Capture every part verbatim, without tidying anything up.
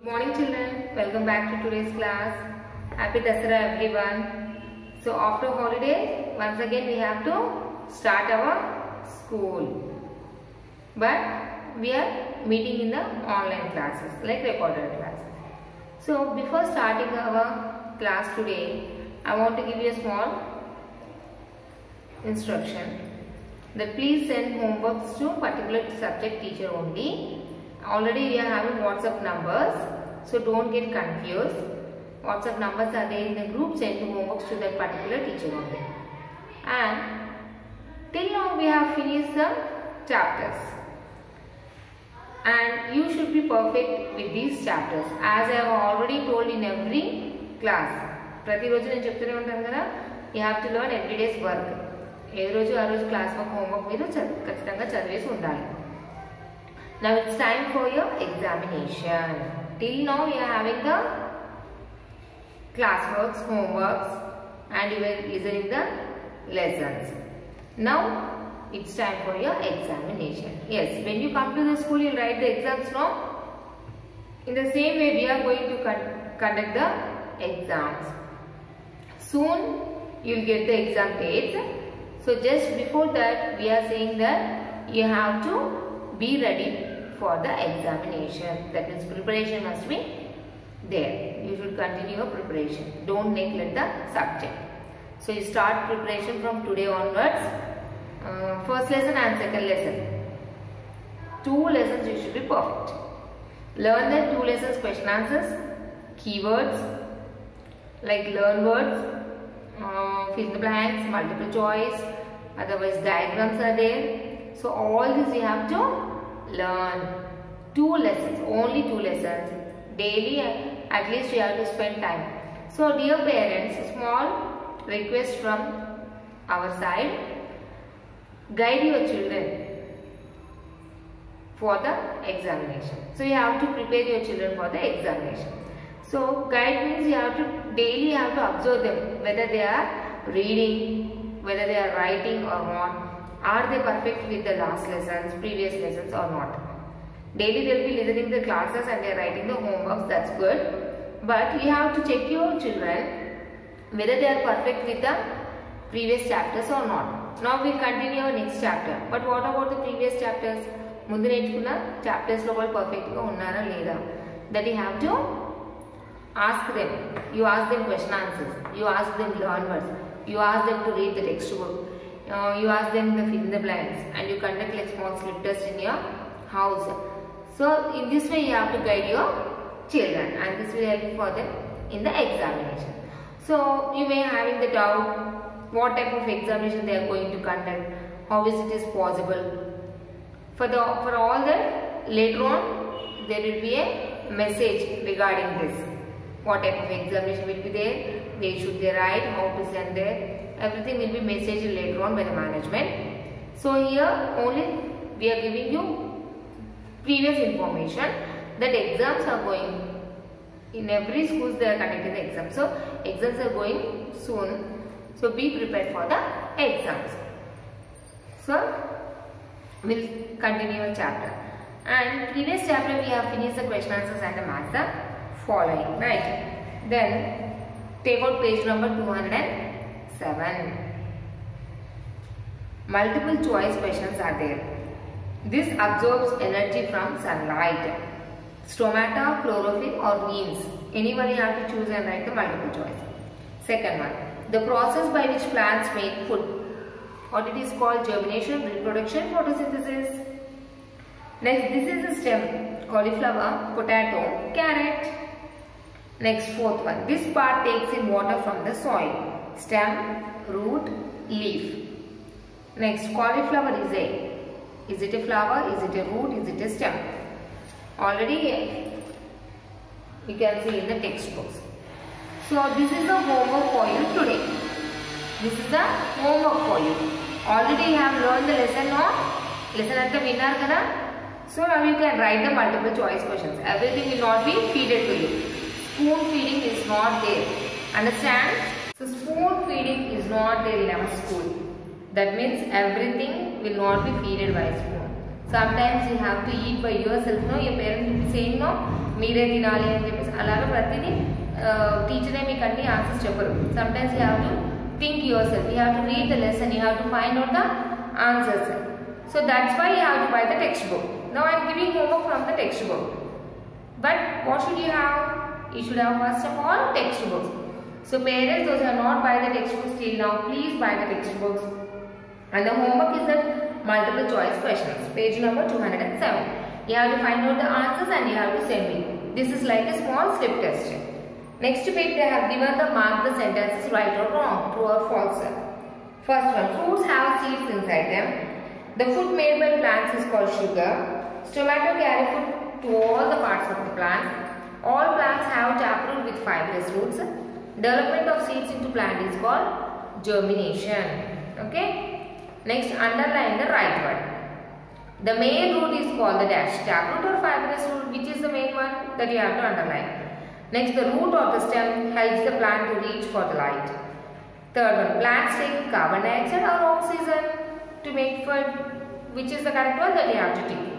Good morning children, welcome back to today's class. Happy Dasara everyone. So after holiday, once again we have to start our school. But we are meeting in the online classes, like recorded classes. So before starting our class today, I want to give you a small instruction that please send homeworks to particular subject teacher only. Already we are having WhatsApp numbers, so don't get confused. WhatsApp numbers are there in the group. Send homeworks to that particular teacher only. And till now we have finished the chapters, and you should be perfect with these chapters, as I have already told in every class. Prati roju nenu cheptune untanu kada, you have to learn every day's work. Ee roju aa roju class work homework meeru kachithanga chadivesi undali. Now it's time for your examination. Till now we are having the classworks, homeworks, and you were listening the lessons. Now it's time for your examination. Yes, when you come to the school, you write the exams now. In the same way, we are going to con conduct the exams. Soon you will get the exam dates. So just before that, we are saying that you have to be ready for the examination. That means preparation must be there. You should continue your preparation. Don't neglect the subject. So you start preparation from today onwards. Uh, first lesson and second lesson. Two lessons you should be perfect. Learn the two lessons question answers, keywords like learn words, uh, fill the blanks, multiple choice, otherwise diagrams are there. So all this you have to learn. Two lessons, only two lessons. Daily at least you have to spend time. So dear parents, small request from our side. Guide your children for the examination. So you have to prepare your children for the examination. So guide means you have to daily you have to observe them, whether they are reading, whether they are writing or not. Are they perfect with the last lessons, previous lessons or not? Daily they will be listening to the classes and they are writing the homeworks, that's good. But you have to check your children whether they are perfect with the previous chapters or not. Now we continue our next chapter. But what about the previous chapters? Mundu nechukunna chapters lo vallu perfect ga unnara leda? That you have to ask them. You ask them question answers. You ask them learn words. You ask them to read the textbook. Uh, you ask them to fill in the blanks, and you conduct like small slip test in your house. So in this way you have to guide your children, and this will help for them in the examination. So you may having the doubt what type of examination they are going to conduct, how is it is possible. For the for all that, later on there will be a message regarding this. What type of examination will be there, where should they write, how to send there. Everything will be messaged later on by the management. So here only we are giving you previous information that exams are going. In every schools they are conducting the exams. So exams are going soon. So be prepared for the exams. So we'll continue our chapter. And previous chapter we have finished the question answers and the maths the following. Right. Then take out page number two hundred seven. Multiple choice questions are there. This absorbs energy from sunlight. Stomata, chlorophyll or neems. Anyone you have to choose and write the multiple choice. Second one. The process by which plants make food. What it is called? Germination, reproduction, photosynthesis. Next, this is the stem. Cauliflower, potato, carrot. Next, fourth one. This part takes in water from the soil. Stem, root, leaf. Next, cauliflower is a. Is it a flower? Is it a root? Is it a stem? Already you can see in the textbooks. So this is the homework for you today. This is the homework for you. Already you have learned the lesson on lesson at the winner kada. So now you can write the multiple choice questions. Everything will not be feeded to you. Spoon feeding is not there. Understand? So spoon feeding is not there in our school. That means everything will not be feeded by spoon. sometimes you have to eat by yourself, no, your parents will be saying no, meere tinali ani cheppesi alaga pratidi teacher e meeku anni answers chepparu. Sometimes you have to think yourself, you have to read the lesson, you have to find out the answers. So that's why you have to buy the textbook. Now I am giving homework from the textbook, but what should you have? You should have first of all textbooks. So parents, those who are not buy the textbooks till now, please buy the textbooks. And the homework is the multiple choice questions, page number two hundred seven. You have to find out the answers and you have to send me. This is like a small slip test. Next page they have given the mark the sentences right or wrong, true or false. First one, fruits have seeds inside them. The food made by plants is called sugar. Stomata carry food to all the parts of the plant. All plants have taproot with fibrous roots. Development of seeds into plant is called germination. Okay. Next, underline the right word. The main root is called the dash. Taproot or fibrous root, which is the main one that you have to underline. Next, the root of the stem helps the plant to reach for the light. Third one, plants take carbon dioxide or oxygen to make food. Which is the correct one that you have to take?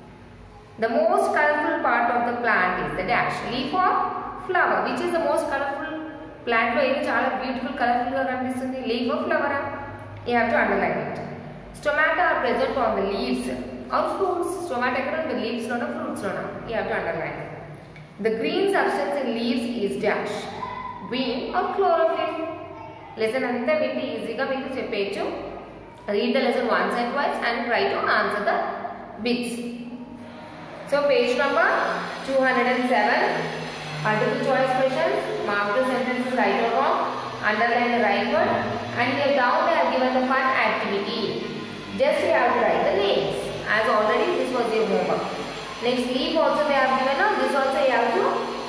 The most colorful part of the plant is the dash. Leaf or flower. Which is the most colorful plant? Lo evi chaala beautiful colorful ga kanipistundi. Leaf or flower? You have to underline it. Stomata are present on the leaves or fruits. Stomata ekkada on the leaves lona fruits lona. You have to underline. The green substance in leaves is dash. Green or chlorophyll. Lesson anta vinni easy ga meeku cheppechu. Read the lesson once and twice and try to answer the bits. So page number two hundred seven, multiple choice questions, mark the sentences right or wrong, underline the right word, and here down they have given the fun activity. Just you have to write the names, as already this was your homework. Next, leaf also they have given, now this also you have to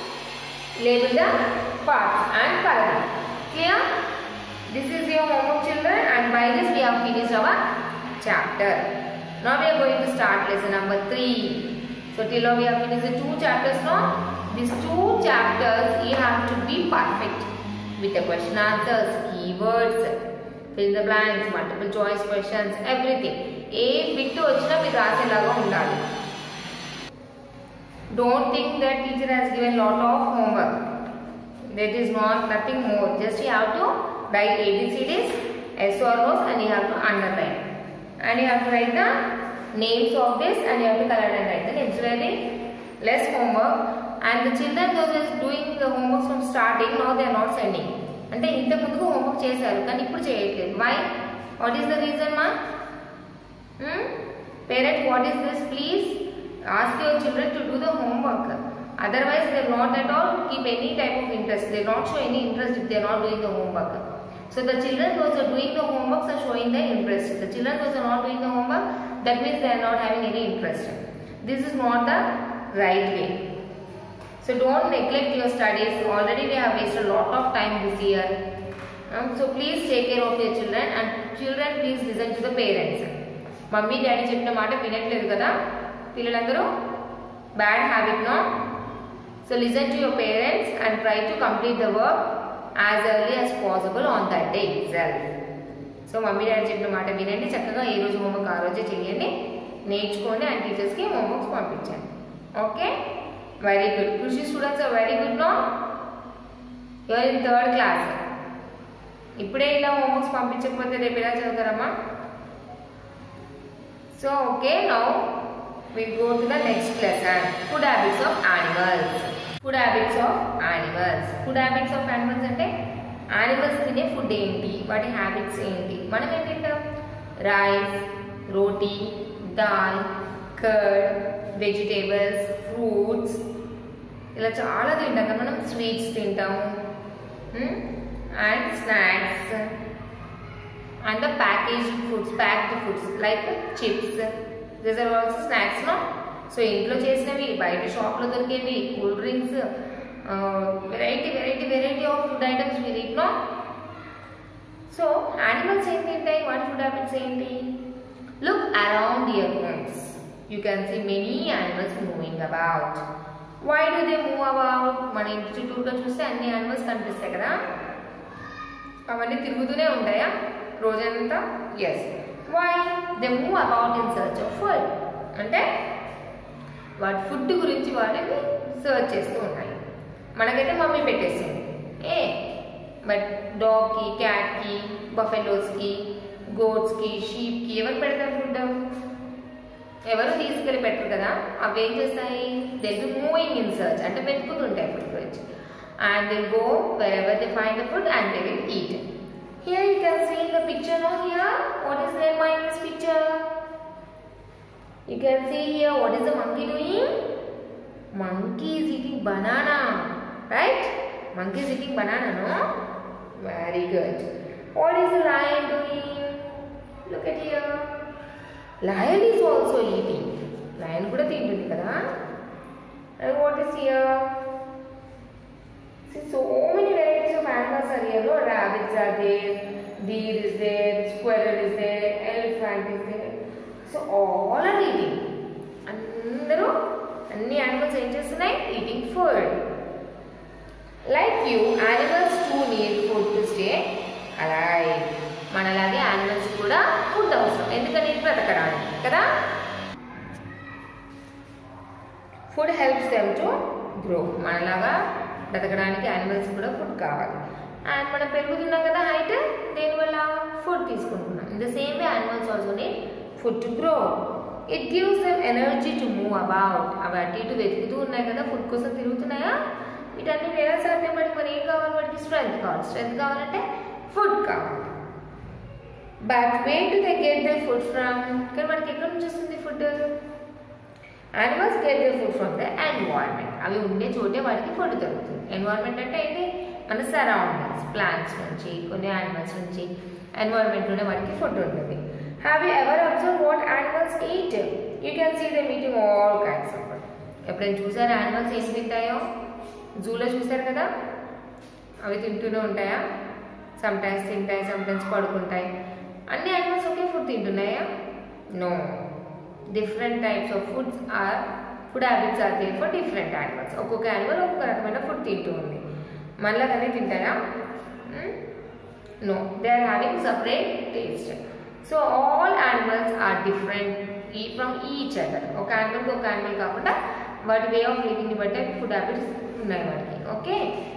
label the parts and color. Clear? This is your homework, children, and by this we have finished our chapter. Now we are going to start lesson number three. So till now we have finished the two chapters now. These two chapters you have to be perfect with the question answers, keywords, fill the blanks, multiple choice questions, everything. A bit vachina meer raselaga undali. Don't think that teacher has given lot of homework. That is not nothing more. Just you have to write A B C Ds, S or O's, and you have to underline. And you have to write the names of this and you have to color and write the names. Very less homework. And the children those are doing the homework from starting, now they are not sending. అంటే ఇంత ముందుకు homework చేశారు కానీ ఇప్పుడు చేయట్లేదు. Why? What is the reason, ma? Hmm? Parents, what is this? Please ask your children to do the homework. Otherwise, they will not at all keep any type of interest. They will not show any interest if they are not doing the homework. So the children those are doing the homework are showing their interest. The children those are not doing the homework, that means they are not having any interest. This is not the right way. So don't neglect your studies. Already we have wasted a lot of time this year. Um, so please take care of your children, and children please listen to the parents. Mummy daddy cheppina maata vinatledu kada pillallandaru, bad habit no. So listen to your parents and try to complete the work as early as possible on that day itself. So mummy daddy cheppina maata vinandi, chakkaga ee roju homework aa roje cheyandi, నేర్చుకోండి and teachers ki homeworks పంపించండి. Okay? Very good. Krushi students are very good now. You are in third class. ఇప్పుడే ఇలా homeworks పంపించకపోతే రేపు ఎలా చదువుతారమ్మా? So okay, now we go to the next lesson. Food habits of animals. Food habits of animals. Food habits of animals అంటే animals తినే food ఏంటి, వాటి హ్యాబిట్స్ ఏంటి? మనం ఏం తింటాం? Rice, roti, dal, curd, vegetables, fruits, ఇలా చాలా తింటాం కదా మనం. స్వీట్స్ తింటాము and snacks and the packaged foods, packed foods like chips. These are also snacks, no? So ఇంట్లో చేసినవి, బయట షాప్ లో దొరికేవి, cool drinks, variety variety variety of food items we eat, no? So animals ఏం తింటాయి, వాటి ఫుడ్ హ్యాబిట్స్ ఏంటి? Look around your homes. You can see many animals moving about. Why do they move about? మన ఇంటి చుట్టూగా చూస్తే అన్ని యానిమల్స్ కనిపిస్తాయి కదా, అవన్నీ తిరుగుతూనే ఉంటాయా రోజంతా? Yes. Why? They move about in search of food. అంటే వాటి ఫుడ్ గురించి వాళ్ళని సర్చ్ చేస్తూ ఉన్నాయి. మనకైతే మమ్మీ పెట్టేస్తుంది ఏ, బట్ డాగ్కి, క్యాట్కి, బఫెలోస్కి, గోట్స్కి, షీప్కి ఎవరు పెడతారు ఫుడ్? ఎవరు తీసుకెళ్ళి పెట్టరు కదా. అవి ఏం చేస్తాయి? They be moving in search, అంటే వెతుకుతుంటాయి ఫుడ్ గురించి. And they go wherever they find the food and they will eat. Here you can see the picture no here. What is there in this picture? You can see here what is the monkey doing? Monkey is eating banana, right? Monkey is eating banana, no? Very good. What is the lion doing? Look at here. Lion is also eating. Lion kuda tintundi kada. And what is here? See, so many varieties of animals are here. No? Rabbits are there, deer is there, squirrel is there, elephant is there. So all are eating. అందరూ అన్ని animals ఏం చేస్తున్నాయి? Eating food. Like you, animals too need food to stay alive. మనలాగే animals కూడా food అవసరం, ఎందుకని? బ్రతకడానికి కదా. Food helps them to grow. మనలాగా బ్రతకడానికి యానిమల్స్ కూడా ఫుడ్ కావాలి. అండ్ మనం పెరుగుతున్నాం కదా హైట్, దేనివల్ల? ఫుడ్ తీసుకుంటున్నాం. In the same way animals also need food to grow. It gives them energy to move about. అవి అటు ఇటు వెతుకుతూ ఉన్నాయి కదా, ఫుడ్ కోసం తిరుగుతున్నాయా? వీటన్ని వేరే సాధ్యం. బట్టి మరి ఏం కావాలి? వాటికి స్ట్రెంత్ కావాలి. స్ట్రెంత్ కావాలంటే ఫుడ్ కావాలి. But where do they get the food from? కానీ వాటికి ఎక్కడి నుంచి వస్తుంది food? Animals get the food from the environment. అవి ఉండే చోటే వాటికి ఫుడ్ దొరుకుతుంది. ఎన్వైరన్మెంట్ అంటే ఏంటి? మన సరౌండింగ్స్, ప్లాంట్స్ నుంచి, కొన్ని యానిమల్స్ నుంచి ఎన్వైరన్మెంట్లోనే వాటికి ఫుడ్ ఉంటుంది. Have you ever observed what animals eat? You can see them eating all kinds of food. ఎప్పుడైనా చూసారా యానిమల్స్ ఏం తింటాయో? జూలో చూసారు కదా, అవి తింటూనే ఉంటాయా? సమ్ టైమ్స్ తింటాయి, సమ్ టైమ్స్ పడుకుంటాయి. అన్ని యానిమల్స్ ఒకే ఫుడ్ తింటున్నాయా? No. Different types of foods or food habits are there for different animals. ఒక్కొక్క యానిమల్ ఒక్కొక్క రకమైన ఫుడ్ తింటూ ఉంది. మనలాగానే తింటాయా? No, they are having separate taste. So all animals are different from each other. ఒక యానిమల్ ఒక యానిమల్ కాకుండా వాటి వే ఆఫ్ లివింగ్ బట్టి ఫుడ్ హ్యాబిట్స్ ఉన్నాయి వాటికి. Okay,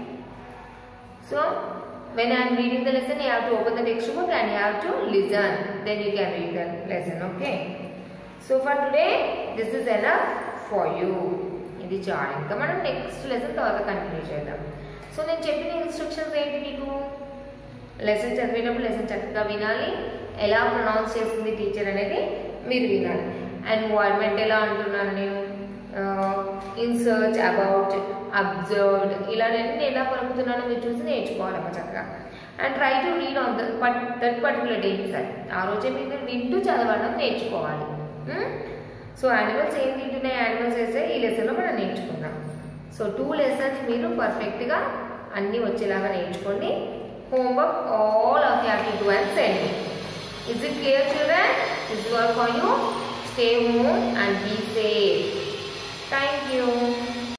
so when I am reading the lesson, you have to open the textbook and you have to listen. Then you can read the lesson. Okay. So for today, this is enough for you. ఇది చాలు. ఇంకా మనం next lesson తర్వాత continue చేద్దాం. So నేను చెప్పిన instructions ఏంటి? మీకు లెసన్ చదివేటప్పుడు లెసన్ చక్కగా వినాలి. ఎలా ప్రొనౌన్స్ చేస్తుంది టీచర్ అనేది మీరు వినాలి. ఎన్వైరన్మెంట్ ఎలా అంటున్నాను నేను, ఇన్ సర్చ్, అబౌట్, అబ్జర్వ్డ్, ఇలా నేను ఎలా పలుకుతున్నానో మీరు చూసి నేర్చుకోవాలమ్మా చక్కగా. And try to read on the but that particular day sir. ఆ రోజే మీరు వింటూ చదవడం నేర్చుకోవాలి. సో యానిమల్స్ ఏం తింటున్నాయి, యానిమల్స్ వేస్తే ఈ లెసన్లో మనం నేర్చుకుందాం. సో టూ లెసన్స్ మీరు పర్ఫెక్ట్గా అన్నీ వచ్చేలాగా నేర్చుకోండి. Homework all of you have to do and send me. Is it clear, children? This is all for you. Stay home and be safe. Thank you.